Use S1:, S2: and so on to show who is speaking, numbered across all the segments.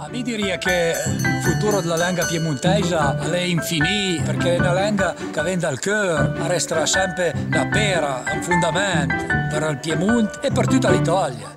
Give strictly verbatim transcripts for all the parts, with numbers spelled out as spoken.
S1: Mi direi che il futuro della lingua piemontese è infinito, perché è una lingua che viene dal cuore, resterà sempre una pera, un fondamento per il Piemonte e per tutta l'Italia.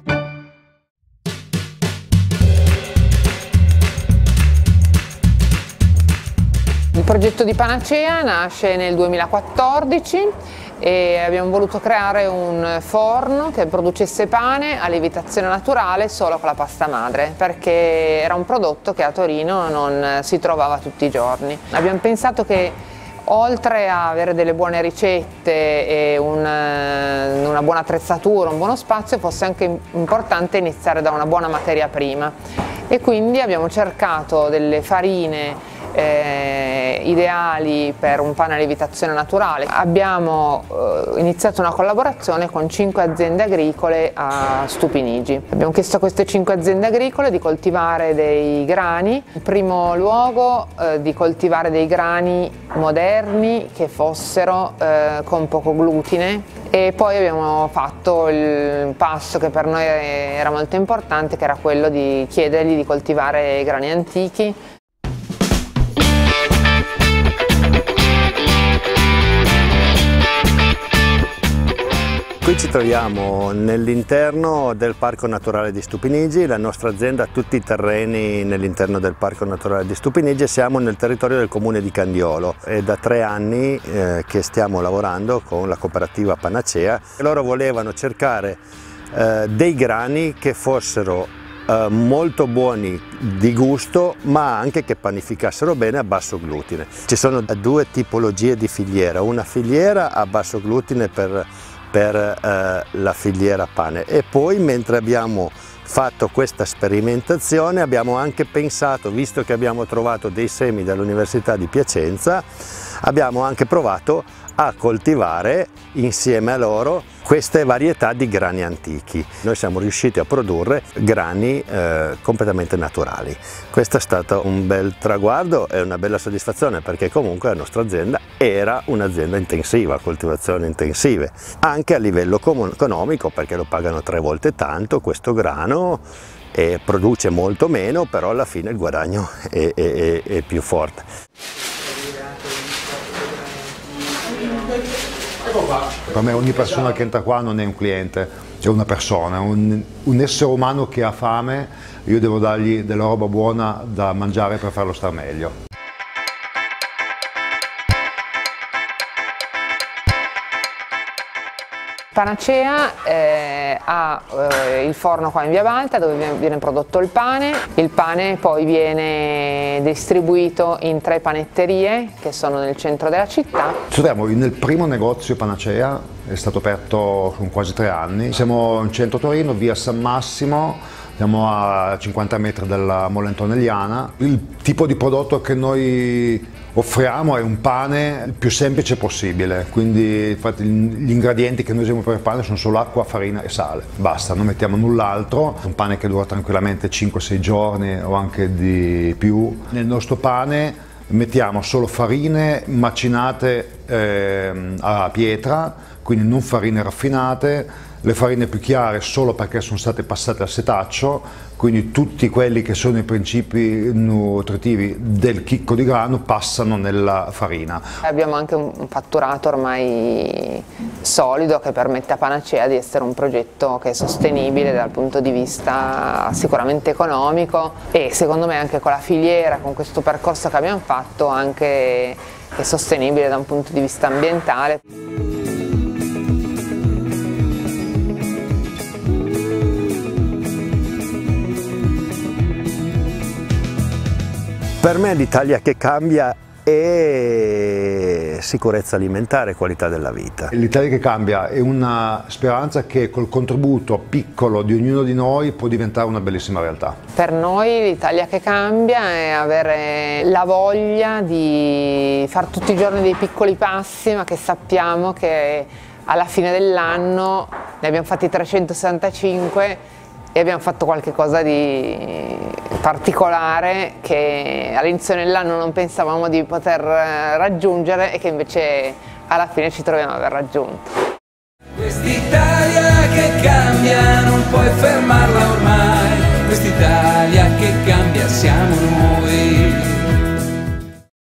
S2: Il progetto di Panacea nasce nel duemilaquattordici e abbiamo voluto creare un forno che producesse pane a lievitazione naturale solo con la pasta madre, perché era un prodotto che a Torino non si trovava tutti i giorni. Abbiamo pensato che oltre a avere delle buone ricette e una, una buona attrezzatura, un buono spazio, fosse anche importante iniziare da una buona materia prima, e quindi abbiamo cercato delle farine Eh, ideali per un pane a lievitazione naturale. Abbiamo eh, iniziato una collaborazione con cinque aziende agricole a Stupinigi. Abbiamo chiesto a queste cinque aziende agricole di coltivare dei grani, in primo luogo eh, di coltivare dei grani moderni che fossero eh, con poco glutine, e poi abbiamo fatto il passo che per noi era molto importante, che era quello di chiedergli di coltivare grani antichi.
S3: Qui ci troviamo nell'interno del Parco Naturale di Stupinigi. La nostra azienda ha tutti i terreni nell'interno del Parco Naturale di Stupinigi e siamo nel territorio del comune di Candiolo. È da tre anni eh, che stiamo lavorando con la cooperativa Panacea. Loro volevano cercare eh, dei grani che fossero eh, molto buoni di gusto, ma anche che panificassero bene a basso glutine. Ci sono due tipologie di filiera, una filiera a basso glutine per per eh, la filiera pane, e poi mentre abbiamo fatto questa sperimentazione abbiamo anche pensato, visto che abbiamo trovato dei semi dall'Università di Piacenza, abbiamo anche provato a coltivare insieme a loro queste varietà di grani antichi. Noi siamo riusciti a produrre grani eh, completamente naturali. Questo è stato un bel traguardo e una bella soddisfazione, perché comunque la nostra azienda era un'azienda intensiva, coltivazioni intensive, anche a livello economico, perché lo pagano tre volte tanto questo grano e produce molto meno, però alla fine il guadagno è, è, è più forte.
S4: Per me ogni persona che entra qua non è un cliente, è una persona, un, un essere umano che ha fame. Io devo dargli della roba buona da mangiare per farlo star meglio.
S2: Panacea eh, ha eh, il forno qua in Via Balta, dove viene, viene prodotto il pane. Il pane poi viene distribuito in tre panetterie che sono nel centro della città. Ci
S4: troviamo nel primo negozio Panacea, è stato aperto con quasi tre anni. Siamo in centro Torino, via San Massimo, siamo a cinquanta metri dalla Molla Antonelliana. Il tipo di prodotto che noi offriamo è un pane il più semplice possibile, quindi infatti gli ingredienti che noi usiamo per il pane sono solo acqua, farina e sale, basta, non mettiamo null'altro. È un pane che dura tranquillamente cinque sei giorni o anche di più. Nel nostro pane mettiamo solo farine macinate eh, a pietra, quindi non farine raffinate. Le farine più chiare solo perché sono state passate al setaccio, quindi tutti quelli che sono i principi nutritivi del chicco di grano passano nella farina. Abbiamo anche un fatturato ormai solido che permette a Panacea di essere un progetto che è sostenibile dal punto di vista sicuramente economico, e secondo me anche con la filiera, con questo percorso che abbiamo fatto, anche è sostenibile da un punto di vista ambientale.
S3: Per me l'Italia che cambia è sicurezza alimentare e qualità della vita.
S4: L'Italia che cambia è una speranza che col contributo piccolo di ognuno di noi può diventare una bellissima realtà.
S2: Per noi l'Italia che cambia è avere la voglia di fare tutti i giorni dei piccoli passi, ma che sappiamo che alla fine dell'anno ne abbiamo fatti trecentosessantacinque e abbiamo fatto qualcosa di particolare che all'inizio dell'anno non pensavamo di poter raggiungere e che invece alla fine ci troviamo ad aver raggiunto.
S5: Quest'Italia che cambia non puoi fermarla ormai, quest'Italia che cambia